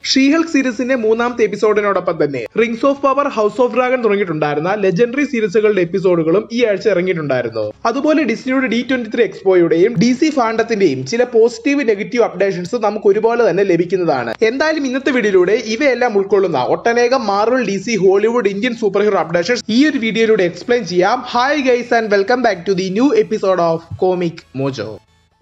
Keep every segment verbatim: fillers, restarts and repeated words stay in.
ഷീഹൾക്ക് സീരീസിന്റെ മൂന്നാമത്തെ എപ്പിസോഡിനോടൊപ്പം തന്നെ Rings of Power, House of Dragon തുടങ്ങിയിട്ടുണ്ടായിരുന്ന ലെജൻഡറി സീരീസുകളുടെ എപ്പിസോഡുകളും ഈ ആഴ്ച ഇറങ്ങിയിട്ടുണ്ടായിരുന്നു. അതുപോലെ ഡിസ്നിയുടെ ഡി ട്വന്റി ത്രീ എക്സ്പോയുടെയും ഡി സി ഫാണ്ടത്തിന്റെയും ചില പോസിറ്റീവ് നെഗറ്റീവ് അപ്ഡേഷൻസ് നമുക്ക് ഒരുപോലെ തന്നെ ലഭിക്കുന്നതാണ്. എന്തായാലും ഇന്നത്തെ വീഡിയോയിലൂടെ ഇവയെല്ലാം ഉൾക്കൊള്ളുന്ന ഒട്ടനേകം Marvel, D C, Hollywood, Indian superhero updations ഈ ഒരു വീഡിയോയിലൂടെ എക്സ്പ്ലെയിൻ ചെയ്യാം. Hi guys and welcome back to the new episode of Comic Mojo.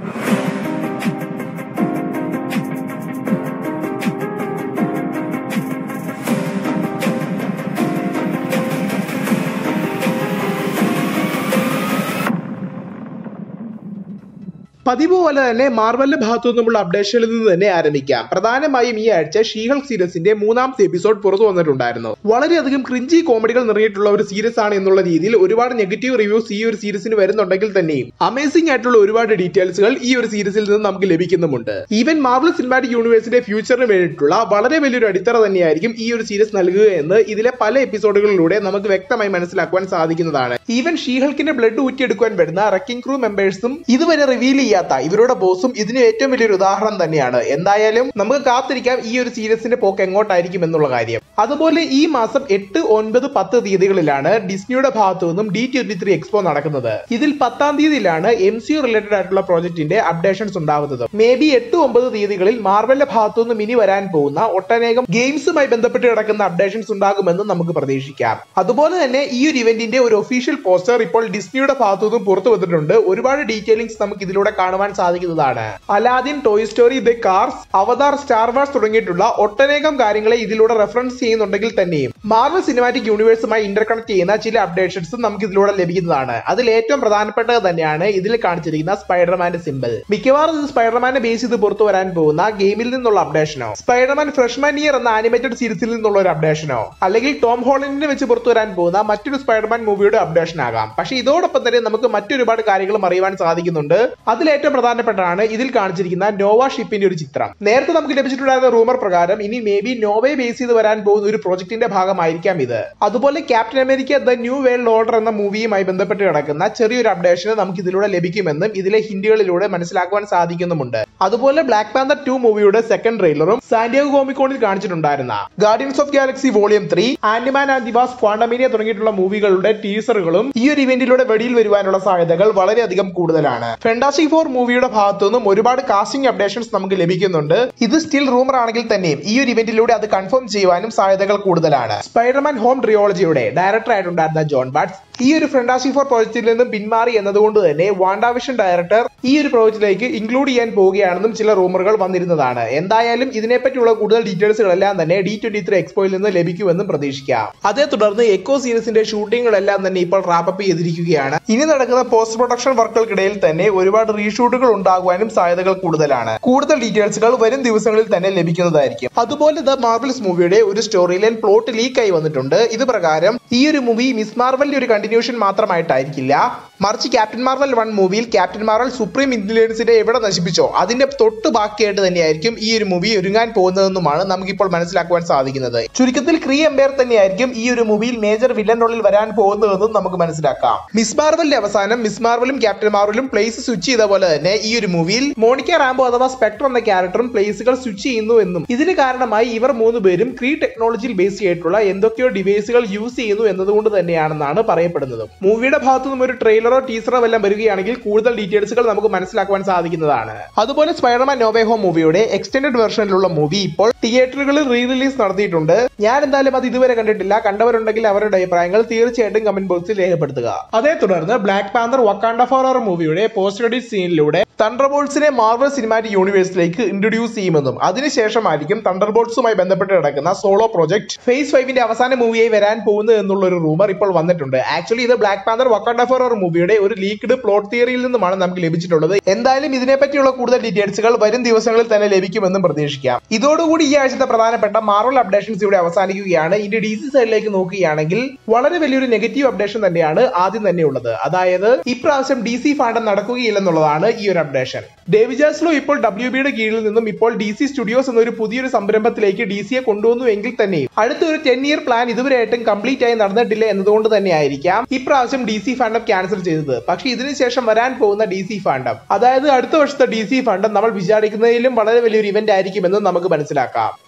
പതിവ് പോലെ തന്നെ മാർവലിന്റെ ഭാഗത്തു നിന്നുള്ള അപ്ഡേഷനിൽ നിന്ന് തന്നെ ആരംഭിക്കാം. പ്രധാനമായും ഈ ആഴ്ച ഷീഹൾക്ക് സീരീസിന്റെ മൂന്നാമത്തെ എപ്പിസോഡ് പുറത്തു വന്നിട്ടുണ്ടായിരുന്നു. വളരെയധികം ക്രിഞ്ചി കോമഡികൾ നിറഞ്ഞിട്ടുള്ള ഒരു സീരീസ് ആണ് എന്നുള്ള രീതിയിൽ ഒരുപാട് നെഗറ്റീവ് റിവ്യൂസ് ഈ ഒരു സീരീസിന് വരുന്നുണ്ടെങ്കിൽ തന്നെയും അമേസിംഗ് ആയിട്ടുള്ള ഒരുപാട് ഡീറ്റെയിൽസുകൾ ഈ ഒരു സീരീസിൽ നിന്ന് നമുക്ക് ലഭിക്കുന്നുമുണ്ട്. ഈവൻ മാർവൽ സിനിമാറ്റിക് യൂണിവേഴ്സിന്റെ ഫ്യൂച്ചറിന് വേണ്ടിയിട്ടുള്ള വളരെ വലിയൊരു അടിത്തറ തന്നെയായിരിക്കും ഈ ഒരു സീരീസ് നൽകുക എന്ന് ഇതിലെ പല എപ്പിസോഡുകളിലൂടെ നമുക്ക് വ്യക്തമായി മനസ്സിലാക്കുവാൻ സാധിക്കുന്നതാണ്. ഈവൻ ഷീഹൾക്കിന്റെ ബ്ലഡ് ഊറ്റിയെടുക്കുവാൻ വരുന്ന റക്കിംഗ് ക്രൂ മെമ്പേഴ്സും ഇതുവരെ റിവീൽ ചെയ്യാത്ത ഇവരുടെ ബോസും ഇതിന് ഏറ്റവും വലിയൊരു ഉദാഹരണം തന്നെയാണ്. എന്തായാലും നമുക്ക് കാത്തിരിക്കാം ഈ ഒരു സീരീസിന്റെ പോക്ക് എങ്ങോട്ടായിരിക്കും എന്നുള്ള കാര്യം. അതുപോലെ ഈ മാസം എട്ട്, ഒൻപത്, പത്ത് തീയതികളിലാണ് ഡിസ്നിയുടെ ഭാഗത്തു നിന്നും ഡി ട്വന്റി ത്രീ എക്സ്പോ നടക്കുന്നത്. ഇതിൽ പത്താം തീയതിയിലാണ് എം സി യു റിലേറ്റഡ് ആയിട്ടുള്ള പ്രോജക്റ്റിന്റെ അപ്ഡേഷൻസ് ഉണ്ടാവുന്നത്. മേ ബി എട്ട്, ഒമ്പത് തീയതികളിൽ മാർവലിന്റെ ഭാഗത്തു നിന്നും ഇനി വരാൻ പോകുന്ന ഒട്ടനേകം ഗെയിംസുമായി ബന്ധപ്പെട്ട് കിടക്കുന്ന അപ്ഡേഷൻസ് ഉണ്ടാകുമെന്ന് നമുക്ക് പ്രതീക്ഷിക്കാം. അതുപോലെ തന്നെ ഈ ഒരു ഇവന്റിന്റെ ഒരു ഒഫീഷ്യൽ പോസ്റ്റർ ഇപ്പോൾ ഡിസ്നിയുടെ ഭാഗത്തു നിന്നും പുറത്തു വന്നിട്ടുണ്ട്. ഒരുപാട് ഡീറ്റെയിലിംഗ്സ് നമുക്ക് ഇതിലൂടെ കാണുവാൻ സാധിക്കുന്നതാണ്. Aladdin, Toy Story, the Cars, Avatar, Star Wars തുടങ്ങിയിട്ടുള്ള ഒട്ടനേകം കാര്യങ്ങളെ ഇതിലൂടെ റെഫറൻസ് ചെയ്യുന്നുണ്ടെങ്കിൽ തന്നെയും മാർവൽ സിനിമാറ്റിക് യൂണിവേഴ്സുമായി ഇന്റർകണക്ട് ചെയ്യുന്ന ചില അപ്ഡേഷൻസ് നമുക്ക് ഇതിലൂടെ ലഭിക്കുന്നതാണ്. അതിൽ ഏറ്റവും പ്രധാനപ്പെട്ടത് തന്നെയാണ് ഇതിൽ കാണിച്ചിരിക്കുന്ന സ്പൈഡർമാന്റെ സിമ്പിൾ. മിക്കവാറും ഇത് സ്പൈഡർമാനെ ബേസ് ചെയ്ത് പുറത്തു വരാൻ പോകുന്ന ഗെയിമിൽ നിന്നുള്ള അപ്ഡേഷനോ, സ്പൈഡർമാൻ ഫ്രഷ്മാൻ ഇയർ എന്ന ആനിമേറ്റഡ് സീരീസിൽ നിന്നുള്ള ഒരു അപ്ഡേഷനോ, അല്ലെങ്കിൽ ടോം ഹോളണ്ടിനെ വെച്ച് പുറത്തു വരാൻ പോകുന്ന മറ്റൊരു സ്പൈഡർമാൻ മൂവിയുടെ അപ്ഡേഷൻ ആകാം. പക്ഷേ ഇതോടൊപ്പം തന്നെ നമുക്ക് മറ്റൊരുപാട് കാര്യങ്ങളും അറിയുവാൻ സാധിക്കുന്നുണ്ട്. അതിലേറ്റവും പ്രധാനപ്പെട്ടതാണ് ഇതിൽ കാണിച്ചിരിക്കുന്ന നോവ ഷിപ്പിന്റെ ഒരു ചിത്രം. നേരത്തെ നമുക്ക് ലഭിച്ചിട്ടുണ്ടായിരുന്ന റൂമർ പ്രകാരം ഇനി മേ ബി നോവയെ ബേസ് ചെയ്ത് വരാൻ പോകുന്ന ഒരു പ്രോജക്റ്റിന്റെ ഭാഗമായിരിക്കാം ഇത്. അതുപോലെ Captain America the New World Order എന്ന മൂവിയുമായി ബന്ധപ്പെട്ട് കിടക്കുന്ന ചെറിയൊരു അപ്ഡേഷൻ നമുക്ക് ഇതിലൂടെ ലഭിക്കുമെന്നും ഇതിലെ ഹിന്റുകളിലൂടെ മനസ്സിലാക്കുവാൻ സാധിക്കുന്നുമുണ്ട്. അതുപോലെ ബ്ലാക്ക് പാന്തർ ടു മൂവിയുടെ സെക്കൻഡ് ട്രെയിലറും സാന്റിയാഗോ കോമിക്കോണിൽ കാണിച്ചിട്ടുണ്ടായിരുന്ന Guardians of Galaxy volume three, Antman and the Wasp, Quantumania തുടങ്ങിയിട്ടുള്ള മൂവികളുടെ ടീസറുകളും ഈ ഒരു ഇവന്റിലൂടെ വെടിയിൽ വരുവാനുള്ള സാധ്യതകൾ വളരെയധികം കൂടുതലാണ്. ഫെന്റാസ്റ്റിക് ഫോർ മൂവിയുടെ ഭാഗത്തു നിന്നും ഒരുപാട് കാസ്റ്റിംഗ് അപ്ഡേഷൻസ് നമുക്ക് ലഭിക്കുന്നുണ്ട്. ഇത് സ്റ്റിൽ റൂമർ ആണെങ്കിൽ തന്നെയും ഈ ഒരു ഇവന്റിലൂടെ അത് കൺഫേം ചെയ്യുവാനും സാധ്യതകൾ കൂടുതലാണ്. സ്പൈഡർമാൻ ഹോം ട്രിയോളജിയുടെ ഡയറക്ടർ ആയിട്ടുണ്ടായിരുന്ന ജോൺ ബാറ്റ്സ് ഈ ഒരു ഫെന്റാസ്റ്റിക് ഫോർ പ്രോജക്റ്റിൽ നിന്നും പിന്മാറി എന്നതുകൊണ്ട് തന്നെ വാണ്ടാവിഷൻ ഡയറക്ടർ ഈ ഒരു പ്രോജക്റ്റിലേക്ക് ഇൻക്ലൂഡ് ചെയ്യാൻ പോവുകയാണെന്നും ചില റൂമറുകൾ വന്നിരുന്നതാണ്. എന്തായാലും ഇതിനെപ്പറ്റിയുള്ള കൂടുതൽ ഡീറ്റെയിൽസുകളെല്ലാം തന്നെ ഡി ട്വന്റി ത്രീ എക്സ്പോയിൽ നിന്ന് ലഭിക്കുമെന്നും പ്രതീക്ഷിക്കാം. അതേ തുടർന്ന് എക്കോ സീരീസിന്റെ ഷൂട്ടിങ്ങുകളെല്ലാം തന്നെ ഇപ്പോൾ റാപ്പപ്പ് ചെയ്തിരിക്കുകയാണ്. ഇനി നടക്കുന്ന പോസ്റ്റ് പ്രൊഡക്ഷൻ വർക്കുകൾക്കിടയിൽ തന്നെ ഒരുപാട് റീഷൂട്ടുകൾ ഉണ്ടാകുവാനും സാധ്യതകൾ കൂടുതലാണ്. കൂടുതൽ ഡീറ്റെയിൽസുകൾ വരും ദിവസങ്ങളിൽ തന്നെ ലഭിക്കുന്നതായിരിക്കും. അതുപോലെ ദ മാർവൽസ് മൂവിയുടെ ഒരു സ്റ്റോറി ലൈൻ പ്ലോട്ട് ലീക്കായി വന്നിട്ടുണ്ട്. ഇത് പ്രകാരം ഈ ഒരു മൂവി മിസ് മാർവലിന്റെ ഒരു കണ്ടിന്യൂഷൻ മാത്രമായിട്ടായിരിക്കില്ല, മറിച്ച് ക്യാപ്റ്റൻ മാർവൽ വൺ മൂവിയിൽ ക്യാപ്റ്റൻ മാർവൽ സുപ്രീം ഇന്റലിജൻസിനെ എവിടെ നശിപ്പിച്ചോ അതിന്റെ തൊട്ട് ബാക്കിയായിട്ട് തന്നെയായിരിക്കും ഈ ഒരു മൂവി ഒരുങ്ങാൻ പോകുന്നതെന്നുമാണ് നമുക്കിപ്പോൾ മനസ്സിലാക്കുവാൻ സാധിക്കുന്നത്. ചുരുക്കത്തിൽ ക്രീ എംപയർ തന്നെയായിരിക്കും ഈ ഒരു മൂവിയിൽ മേജർ വില്ലൻ റോളിൽ വരാൻ പോകുന്നതെന്നും നമുക്ക് മനസ്സിലാക്കാം. മിസ് മാർവലിന്റെ അവസാനം മിസ് മാർവലും ക്യാപ്റ്റൻ മാർവലും പ്ലേസ് സ്വിച്ച് ചെയ്ത പോലെ തന്നെ ഈ ഒരു മൂവിയിൽ മോണിക്ക റാംബോ അഥവാ സ്പെക്ടർ എന്ന ക്യാരക്ടറും പ്ലേസുകൾ സ്വിച്ച് ചെയ്യുന്നു എന്നും ഇതിന് കാരണമായി ഇവർ മൂന്ന് പേരും ക്രീ ടെക്നോളജിയിൽ ബേസ് ചെയ്തിട്ടുള്ള എന്തൊക്കെയോ ഡിവൈസുകൾ യൂസ് ചെയ്യുന്നു എന്നതുകൊണ്ട് തന്നെയാണെന്നാണ് പറയപ്പെടുന്നത്. മൂവിയുടെ ഭാഗത്തു നിന്നും ഒരു ട്രെയിലറോ ടീസറോ എല്ലാം വരികയാണെങ്കിൽ കൂടുതൽ ഡീറ്റെയിൽസുകൾ നമുക്ക് മനസ്സിലാക്കുവാൻ സാധിക്കുന്നതാണ്. അതുപോലെ സ്പൈഡർമാൻ നോ വേ ഹോം മൂവിയുടെ എക്സ്റ്റൻഡഡ് വെർഷനിലുള്ള മൂവി ഇപ്പോൾ തിയേറ്ററുകളിൽ റീ റിലീസ് നടത്തിയിട്ടുണ്ട്. ഞാൻ എന്തായാലും അത് ഇതുവരെ കണ്ടിട്ടില്ല. കണ്ടവരുണ്ടെങ്കിൽ അവരുടെ അഭിപ്രായങ്ങൾ തീർച്ചയായിട്ടും കമന്റ് ബോക്സിൽ രേഖപ്പെടുത്തുക. അതേ തുടർന്ന് ബ്ലാക്ക് പാന്തർ വക്കാൻഡ ഫോറെവർ മൂവിയുടെ പോസ്റ്റ് ക്രെഡിറ്റ് സീനിലൂടെ തണ്ടർബോൾട്സിനെ മാർവൽ സിനിമാറ്റിക് യൂണിവേഴ്സിലേക്ക് ഇൻട്രൊഡ്യൂസ് ചെയ്യുമെന്നും അതിനുശേഷമായിരിക്കും തണ്ടർബോൾട്സുമായി ബന്ധപ്പെട്ട് കിടക്കുന്ന സോളോ പ്രോജക്ട് ഫേസ് ഫൈവിന്റെ അവസാന മൂവിയായി വരാൻ പോകുന്നു എന്നുള്ള ഒരു റൂമർ ഇപ്പോൾ വന്നിട്ടുണ്ട്. ആക്ച്വലി ഇത് ബ്ലാക്ക് പാന്തർ വക്കാൻഡ ഫോറെവർ മൂവിയുടെ ഒരു ലീക്ക്ഡ് പ്ലോട്ട് തിയറിയിൽ നിന്നുമാണ് നമുക്ക് ലഭിച്ചിട്ടുള്ളത്. എന്തായാലും ഇതിനെപ്പറ്റിയുള്ള കൂടുതൽ ഡീറ്റെയിൽസുകൾ വരും ദിവസങ്ങളിൽ തന്നെ ലഭിക്കുമെന്നും പ്രതീക്ഷിക്കാം. ഇതോടുകൂടി ഈ ആഴ്ചത്തെ പ്രധാനപ്പെട്ട മാർവൽ അപ്ഡേഷൻസ് ഇവിടെ അവസാനിക്കുകയാണ്. ഇനി ഡി സി സൈഡിലേക്ക് നോക്കുകയാണെങ്കിൽ വളരെ വലിയൊരു നെഗറ്റീവ് അപ്ഡേഷൻ തന്നെയാണ് ആദ്യം തന്നെ ഉള്ളത്. അതായത് ഇപ്രാവശ്യം ഡി സി ഫാണ്ടം നടക്കുകയില്ലെന്നുള്ളതാണ് ഈ ഒരു അപ്ഡേഷൻ. ഡേവിഡ് ജാസ്ലോ ഇപ്പോൾ ഡബ്ല്യു ബിയുടെ കീഴിൽ നിന്നും ഇപ്പോൾ ഡി സി സ്റ്റുഡിയോസ് എന്നൊരു പുതിയൊരു സംരംഭത്തിലേക്ക് ഡി സിയെ കൊണ്ടുവന്നു എങ്കിൽ തന്നെയും അടുത്തൊരു ടെൻ ഇയർ പ്ലാൻ ഇതുവരെയായിട്ടും കംപ്ലീറ്റ് ആയി നടന്നിട്ടില്ല എന്നതുകൊണ്ട് തന്നെയായിരിക്കാം ഇപ്രാവശ്യം ഡി സി ഫാണ്ടം ക്യാൻസൽ ചെയ്തത്. പക്ഷേ ഇതിനുശേഷം വരാൻ പോകുന്ന ഡി സി ഫാണ്ടം, അതായത് അടുത്ത വർഷത്തെ ഡി സി ഫാണ്ടം നമ്മൾ വിചാരിക്കുന്നതിലും വളരെ വലിയൊരു ഇവന്റ് ആയിരിക്കുമെന്ന് നമുക്ക് മനസ്സിലാക്കാം.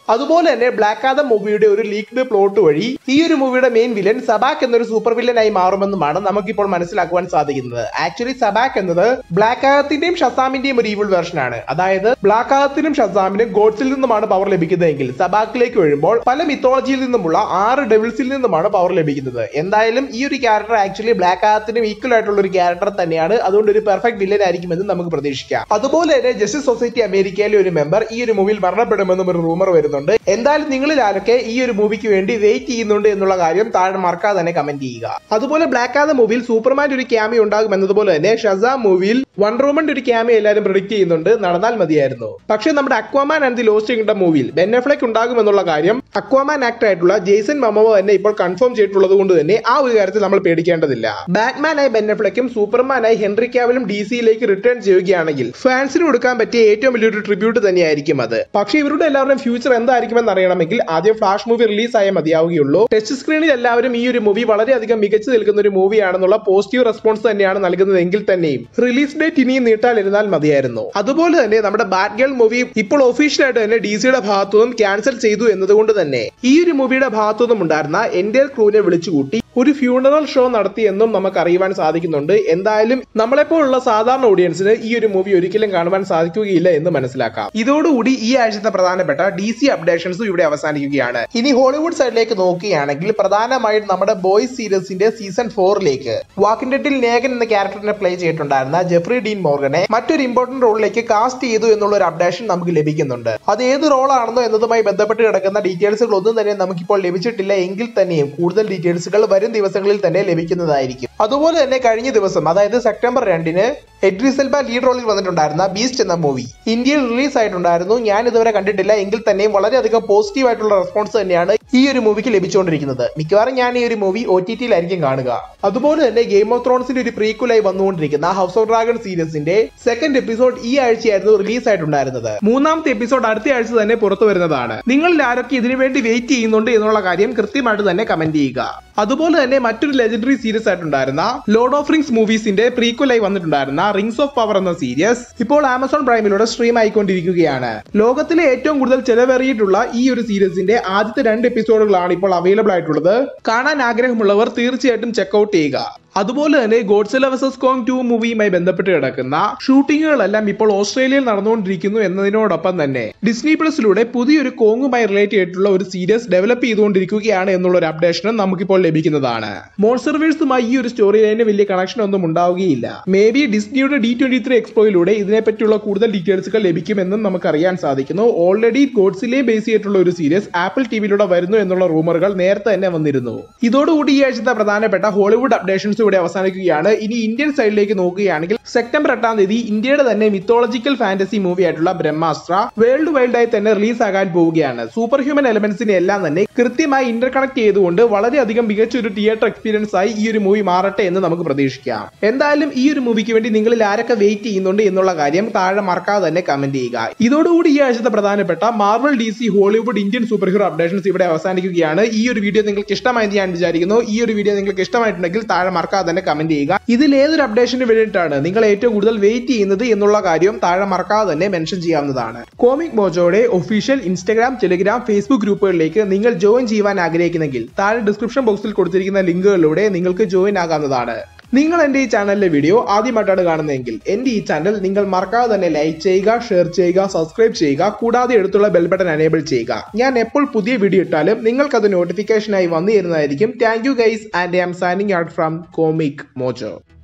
അതുപോലെ തന്നെ ബ്ലാക്ക് ആദം മൂവിയുടെ ഒരു ലീക്ഡ് പ്ലോട്ട് വഴി ഈ ഒരു മൂവിയുടെ മെയിൻ വില്ലൻ സബാക് എന്നൊരു സൂപ്പർ വില്ലനായി മാറുമെന്നുമാണ് നമുക്കിപ്പോൾ മനസ്സിലാക്കുവാൻ സാധിക്കുന്നത്. ആക്ച്വലി സബാക് എന്നത് ബ്ലാക്ക് ആദത്തിന്റെയും ഷസാമിന്റെയും ഒരു ഈവിൾ വേർഷൻ ആണ്. അതായത് ബ്ലാക്ക് ആദത്തിനും ഷസാമിനും ഗോഡ്സിൽ നിന്നുമാണ് പവർ ലഭിക്കുന്നതെങ്കിൽ സബാക്കിലേക്ക് വരുമ്പോൾ പല മിത്തോളജിയിൽ നിന്നുമുള്ള ആറ് ഡെവിൾസിൽ നിന്നുമാണ് പവർ ലഭിക്കുന്നത്. എന്തായാലും ഈ ഒരു ക്യാരക്ടർ ആക്ച്വലി ബ്ലാക്ക് ആദത്തിനും ഈക്വൽ ആയിട്ടുള്ള ഒരു ക്യാരക്ടർ തന്നെയാണ്. അതുകൊണ്ട് ഒരു പെർഫെക്റ്റ് വില്ലൻ ആയിരിക്കുമെന്ന് നമുക്ക് പ്രതീക്ഷിക്കാം. അതുപോലെ തന്നെ ജസ്റ്റിസ് സൊസൈറ്റി അമേരിക്കയിലെ ഒരു മെമ്പർ ഈ ഒരു മൂവിയിൽ മരണപ്പെടുമെന്നും ഒരു റൂമർ വരുന്നുണ്ട്. എന്തായാലും നിങ്ങളിൽ ആരൊക്കെ ഈ ഒരു മൂവിക്ക് വേണ്ടി വെയിറ്റ് ചെയ്യുന്നുണ്ട് എന്നുള്ള കാര്യം താഴെ മറക്കാതെ തന്നെ കമന്റ് ചെയ്യുക. അതുപോലെ ബ്ലാക്ക് ആദം മൂവിയിൽ സൂപ്പർമാന്റെ ഒരു ക്യാമിയോ ഉണ്ടാകും എന്നതുപോലെ തന്നെ ഷസാം മൂവിയിൽ വണ്ടർ വുമന്റെ ഒരു ക്യാമിയോ എല്ലാവരും പ്രെഡിക്റ്റ് ചെയ്യുന്നുണ്ട്. നടന്നാൽ മതിയായിരുന്നു. പക്ഷേ നമ്മുടെ Aquaman and the Lost Kingdom മൂവിയിൽ ബെൻ അഫ്ലെക്ക് ഉണ്ടാകും എന്നുള്ള കാര്യം അക്വാമാൻ ആക്ടർ ആയിട്ടുള്ള ജേസൺ മൊമോവ തന്നെ ഇപ്പോൾ കൺഫേം ചെയ്തിട്ടുള്ളത് കൊണ്ട് തന്നെ ആ ഒരു കാര്യത്തിൽ നമ്മൾ പേടിക്കേണ്ടതില്ല. ബാറ്റ്മാനായി ബെൻ അഫ്ലെക്കും സൂപ്പർമാനായി ഹെൻറി കാവിലും ഡി സിയിലേക്ക് റിട്ടേൺ ചെയ്യുകയാണെങ്കിൽ ഫാൻസിന് കൊടുക്കാൻ പറ്റിയ ഏറ്റവും വലിയൊരു ട്രിബ്യൂട്ട് തന്നെയായിരിക്കും അത്. പക്ഷേ ഇവരുടെ എല്ലാവരുടെയും ഫ്യൂച്ചർ എന്തായിരിക്കുമെന്ന് അറിയണമെങ്കിൽ ആദ്യം ഫ്ലാഷ് മൂവി റിലീസ് ആയാൽ മതിയാവുകയുള്ളൂ. ടച്ച് സ്ക്രീനിൽ എല്ലാവരും ഈ ഒരു മൂവി വളരെയധികം മികച്ചു നിൽക്കുന്ന ഒരു മൂവിയാണെന്നുള്ള പോസിറ്റീവ് റെസ്പോൺസ് തന്നെയാണ് നൽകുന്നതെങ്കിൽ തന്നെയും റിലീസ് ഡേറ്റ് ഇനിയും നീട്ടാലിരുന്നാൽ മതിയായിരുന്നു. അതുപോലെ തന്നെ നമ്മുടെ ബാറ്റ് ഗേൾ മൂവി ഇപ്പോൾ ഒഫീഷ്യൽ ആയിട്ട് തന്നെ ഡി സിയുടെ ഭാഗത്തുനിന്നും ക്യാൻസൽ ചെയ്തു എന്നതുകൊണ്ട് തന്നെ ഈ ഒരു മൂവിയുടെ ഭാഗത്തുനിന്നും ഉണ്ടായിരുന്ന എൻ്റെ ക്രൂവിനെ വിളിച്ചുകൂട്ടി ഒരു ഫ്യൂണറൽ ഷോ നടത്തി എന്നും നമുക്ക് അറിയുവാൻ സാധിക്കുന്നുണ്ട്. എന്തായാലും നമ്മളെപ്പോലുള്ള സാധാരണ ഓഡിയൻസിന് ഈ ഒരു മൂവി ഒരിക്കലും കാണുവാൻ സാധിക്കുകയില്ല എന്ന് മനസ്സിലാക്കാം. ഇതോടുകൂടി ഈ ആഴ്ചത്തെ പ്രധാനപ്പെട്ട ഡി സി അപ്ഡേഷൻസും ഇവിടെ അവസാനിക്കുകയാണ്. ഇനി ഹോളിവുഡ് സൈഡിലേക്ക് നോക്കുകയാണെങ്കിൽ പ്രധാനമായും നമ്മുടെ ബോയ്സ് സീരീസിന്റെ സീസൺ ഫോറിലേക്ക് വാക്കിംഗ് ഡെഡിൽ നേഗൻ എന്ന ക്യാരക്ടറിനെ പ്ലേ ചെയ്തിട്ടുണ്ടായിരുന്ന ജെഫ്രി ഡീൻ മോർഗനെ മറ്റൊരു ഇമ്പോർട്ടന്റ് റോളിലേക്ക് കാസ്റ്റ് ചെയ്തു എന്നുള്ള ഒരു അപ്ഡേഷൻ നമുക്ക് ലഭിക്കുന്നുണ്ട്. അത് ഏത് റോളാണെന്നോ എന്നതുമായി ബന്ധപ്പെട്ട് കിടക്കുന്ന ഡീറ്റെയിൽസുകൾ ഒന്നും തന്നെ നമുക്കിപ്പോൾ ലഭിച്ചിട്ടില്ല. എങ്കിൽ തന്നെയും കൂടുതൽ ഡീറ്റെയിൽസുകൾ വരും ദിവസങ്ങളിൽ തന്നെ ലഭിക്കുന്നതായിരിക്കും. അതുപോലെ തന്നെ കഴിഞ്ഞ ദിവസം അതായത് സെപ്റ്റംബർ രണ്ടിന് എഡ്രിസ് എൽബ ലീഡ് റോളിൽ വന്നിട്ടുണ്ടായിരുന്ന ബീസ്റ്റ് എന്ന മൂവി ഇന്ത്യയിൽ റിലീസ് ആയിട്ടുണ്ടായിരുന്നു. ഞാൻ ഇതുവരെ കണ്ടിട്ടില്ല. എങ്കിൽ തന്നെയും വളരെയധികം പോസിറ്റീവ് ആയിട്ടുള്ള റെസ്പോൺസ് തന്നെയാണ് ഈ ഒരു മൂവിക്ക് ലഭിച്ചുകൊണ്ടിരിക്കുന്നത്. മിക്കവാറും ഞാൻ ഈ ഒരു മൂവി ഒ ടി ടിയിലായിരിക്കും കാണുക. അതുപോലെ തന്നെ ഗെയിം ഓഫ് ത്രോൺസിന്റെ ഒരു പ്രീക്വലായി വന്നുകൊണ്ടിരിക്കുന്ന ഹൗസ് ഓഫ് ഡ്രാഗൺ സീരീസിന്റെ സെക്കൻഡ് എപ്പിസോഡ് ഈ ആഴ്ചയായിരുന്നു റിലീസ് ആയിട്ടുണ്ടായിരുന്നത്. മൂന്നാമത്തെ എപ്പിസോഡ് അടുത്ത ആഴ്ച തന്നെ പുറത്തു വരുന്നതാണ്. നിങ്ങളിൽ ആരൊക്കെ ഇതിനു വേണ്ടി വെയിറ്റ് ചെയ്യുന്നുണ്ട് എന്നുള്ള കാര്യം കൃത്യമായിട്ട് തന്നെ കമന്റ് ചെയ്യുക. അതുപോലെ തന്നെ മറ്റൊരു ലെജൻഡറി സീരീസ് ആയിട്ടുണ്ടായിരുന്ന ലോർഡ് ഓഫ് റിംഗ്സ് മൂവീസിന്റെ പ്രീക്വലായി വന്നിട്ടുണ്ടായിരുന്ന റിംഗ്സ് ഓഫ് പവർ എന്ന സീരീസ് ഇപ്പോൾ ആമസോൺ പ്രൈമിലൂടെ സ്ട്രീം ആയിക്കൊണ്ടിരിക്കുകയാണ്. ലോകത്തിലെ ഏറ്റവും കൂടുതൽ ചെലവേറിയിട്ടുള്ള ഈ ഒരു സീരീസിന്റെ ആദ്യത്തെ രണ്ട് എപ്പിസോഡുകളാണ് ഇപ്പോൾ അവൈലബിൾ ആയിട്ടുള്ളത്. കാണാൻ ആഗ്രഹമുള്ളവർ തീർച്ചയായിട്ടും ചെക്ക്ഔട്ട് ചെയ്യുക. അതുപോലെ തന്നെ ഗോഡ്സില്ല വേഴ്സസ് കോങ് ടു മൂവിയുമായി ബന്ധപ്പെട്ട് കിടക്കുന്ന ഷൂട്ടിങ്ങുകളെല്ലാം ഇപ്പോൾ ഓസ്ട്രേലിയയിൽ നടന്നുകൊണ്ടിരിക്കുന്നു എന്നതിനോടൊപ്പം തന്നെ ഡിസ്നി പ്ലസിലൂടെ പുതിയൊരു കോങ്ങുമായി റിലേറ്റ് ചെയ്തിട്ടുള്ള ഒരു സീരീസ് ഡെവലപ്പ് ചെയ്തുകൊണ്ടിരിക്കുകയാണ് എന്നുള്ള ഒരു അപ്ഡേഷനും നമുക്കിപ്പോൾ ലഭിക്കുന്നതാണ്. മോൺസ്റ്റർവേഴ്സുമായി ഈ ഒരു സ്റ്റോറി ലൈന് വലിയ കണക്ഷൻ ഒന്നും ഉണ്ടാവുകയില്ല. മേ ബി ഡിസ്നിയുടെ ഡി ട്വന്റി ത്രീ എക്സ്പോയിലൂടെ ഇതിനെപ്പറ്റിയുള്ള കൂടുതൽ ഡീറ്റെയിൽസുകൾ ലഭിക്കുമെന്നും നമുക്ക് അറിയാൻ സാധിക്കുന്നു. ഓൾറെഡി ഗോഡ്സില്ലയെ ബേസ് ചെയ്തിട്ടുള്ള ഒരു സീരീസ് ആപ്പിൾ ടിവിയിലൂടെ വരുന്നു എന്നുള്ള റൂമറുകൾ നേരത്തെ തന്നെ വന്നിരുന്നു. ഇതോടുകൂടി ഈ ആഴ്ചത്തെ പ്രധാനപ്പെട്ട ഹോളിവുഡ് അപ്ഡേഷൻസ് ഇവിടെ അവസാനിക്കുകയാണ്. ഇനി ഇന്ത്യൻ സൈഡിലേക്ക് നോക്കുകയാണെങ്കിൽ സെപ്റ്റംബർ എട്ടാം തീയതി ഇന്ത്യയുടെ തന്നെ മിത്തോളജിക്കൽ ഫാന്റസി മൂവി ആയിട്ടുള്ള ബ്രഹ്മാസ്ത്ര വേൾഡ് വൈൽഡ് ആയി തന്നെ റിലീസ് ആകാൻ പോവുകയാണ്. സൂപ്പർ ഹ്യൂമൻ എലമെന്റ്സിനെ എല്ലാം തന്നെ കൃത്യമായി ഇന്റർകണക്ട് ചെയ്തുകൊണ്ട് വളരെയധികം മികച്ച ഒരു തിയേറ്റർ എക്സ്പീരിയൻസ് ആയി ഈ ഒരു മൂവി മാറട്ടെ എന്ന് നമുക്ക് പ്രതീക്ഷിക്കാം. എന്തായാലും ഈ ഒരു മൂവിക്ക് വേണ്ടി നിങ്ങളിൽ ആരൊക്കെ വെയിറ്റ് ചെയ്യുന്നുണ്ട് എന്നുള്ള കാര്യം താഴെ മറക്കാതെ തന്നെ കമന്റ് ചെയ്യുക. ഇതോടുകൂടി ഈ ആഴ്ചത്തെ പ്രധാനപ്പെട്ട Marvel, D C, Hollywood, Indian superhero updations ഇവിടെ അവസാനിക്കുകയാണ്. ഈ ഒരു വീഡിയോ നിങ്ങൾക്ക് ഇഷ്ടമായെന്ന് ഞാൻ വിചാരിക്കുന്നു. ഈ ഒരു വീഡിയോ നിങ്ങൾക്ക് ഇഷ്ടമായിട്ടുണ്ടെങ്കിൽ താഴെ മറക്കാതെ തന്നെ കമന്റ് ചെയ്യുക. ഇതിൽ ഏതൊരു അപ്ഡേഷന് വേണ്ടിയിട്ടാണ് നിങ്ങൾ ഏറ്റവും കൂടുതൽ വെയിറ്റ് ചെയ്യുന്നത് എന്നുള്ള കാര്യം താഴെ മറക്കാതെ തന്നെ മെൻഷൻ ചെയ്യാവുന്നതാണ്. കോമിക് മോജോയുടെ ഒഫീഷ്യൽ ഇൻസ്റ്റാഗ്രാം, ടെലിഗ്രാം, ഫേസ്ബുക്ക് ഗ്രൂപ്പുകളിലേക്ക് നിങ്ങൾ ജോയിൻ ചെയ്യുവാൻ ആഗ്രഹിക്കുന്നെങ്കിൽ താഴെ ഡിസ്ക്രിപ്ഷൻ ബോക്സിൽ കൊടുത്തിരിക്കുന്ന ലിങ്കുകളിലൂടെ നിങ്ങൾക്ക് ജോയിൻ ആകാവുന്നതാണ്. നിങ്ങൾ എന്റെ ഈ ചാനലിലെ വീഡിയോ ആദ്യമായിട്ടാണ് കാണുന്നതെങ്കിൽ എന്റെ ഈ ചാനൽ നിങ്ങൾ മറക്കാതെ തന്നെ ലൈക്ക് ചെയ്യുക, ഷെയർ ചെയ്യുക, സബ്സ്ക്രൈബ് ചെയ്യുക. കൂടാതെ അടുത്തുള്ള ബെൽ ബട്ടൺ എനേബിൾ ചെയ്യുക. ഞാൻ എപ്പോൾ പുതിയ വീഡിയോ ഇട്ടാലും നിങ്ങൾക്കത് നോട്ടിഫിക്കേഷനായി വന്നു തരുന്നതായിരിക്കും. Thank you guys and I am signing out from Comic mojo.